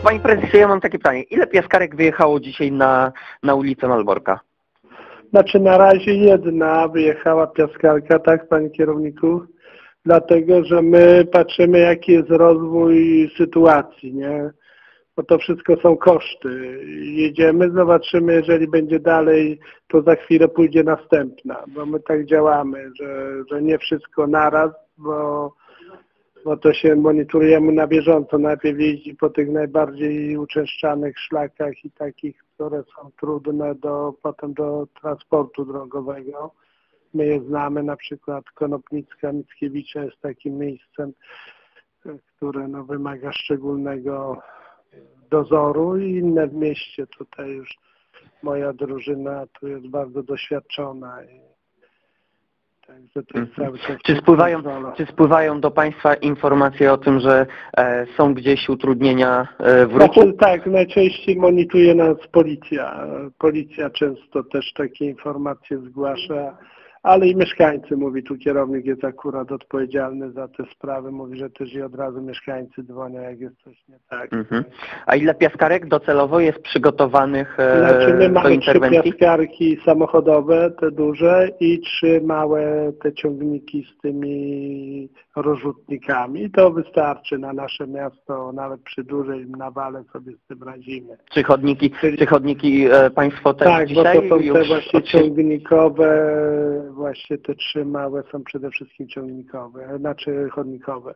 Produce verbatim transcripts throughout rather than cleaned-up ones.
Panie prezesie, ja mam takie pytanie. Ile piaskarek wyjechało dzisiaj na, na ulicę Malborka? Znaczy na razie jedna wyjechała piaskarka, tak, panie kierowniku? Dlatego, że my patrzymy, jaki jest rozwój sytuacji, nie? Bo to wszystko są koszty. Jedziemy, zobaczymy, jeżeli będzie dalej, to za chwilę pójdzie następna, bo my tak działamy, że, że nie wszystko naraz, bo, bo to się monitorujemy na bieżąco. Najpierw jeździ po tych najbardziej uczęszczanych szlakach i takich, które są trudne do, potem do transportu drogowego. My je znamy, na przykład Konopnicka, Mickiewicza jest takim miejscem, które no, wymaga szczególnego dozoru i inne w mieście. Tutaj już moja drużyna tu jest bardzo doświadczona. I także to jest cały czas czy, spływają, czy spływają do Państwa informacje o tym, że e, są gdzieś utrudnienia e, w ruchu? Znaczy, tak, najczęściej monitoruje nas policja. Policja często też takie informacje zgłasza, ale i mieszkańcy, mówi tu kierownik jest akurat odpowiedzialny za te sprawy, mówi, że też i od razu mieszkańcy dzwonią, jak jest coś nie tak. Mhm. A ile piaskarek docelowo jest przygotowanych e, znaczy, my do mamy interwencji? trzy piaskarki samochodowe, te duże, i trzy małe te ciągniki z tymi rozrzutnikami. To wystarczy na nasze miasto, nawet przy dużej nawale sobie z tym radzimy. Czy chodniki, Czyli... czy chodniki e, Państwo też tak, dzisiaj? bo to są już te właśnie od... ciągnikowe, właśnie te trzy małe są przede wszystkim ciągnikowe, znaczy chodnikowe.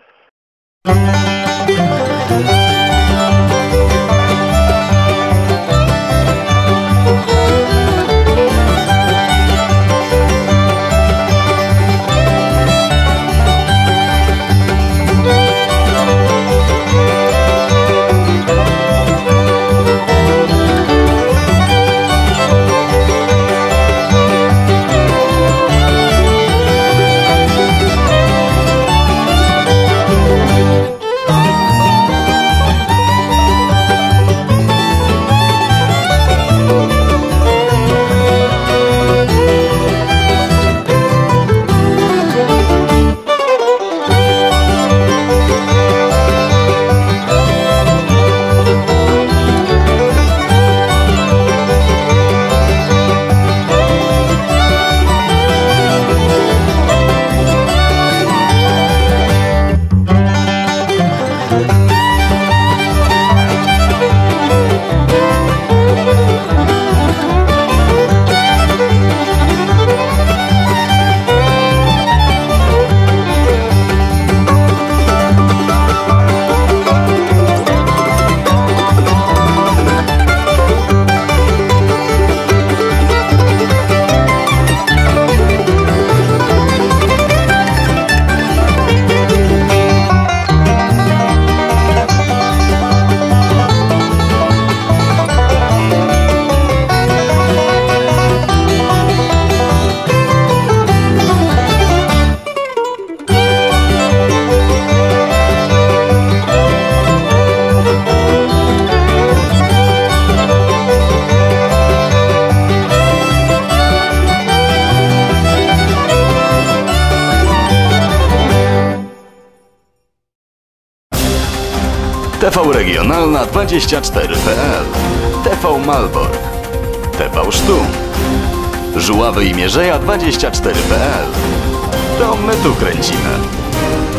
T V Regionalna dwadzieścia cztery kropka p l, T V Malbork, T V Sztum, Żuławy i Mierzeja dwadzieścia cztery kropka p l. To my tu kręcimy.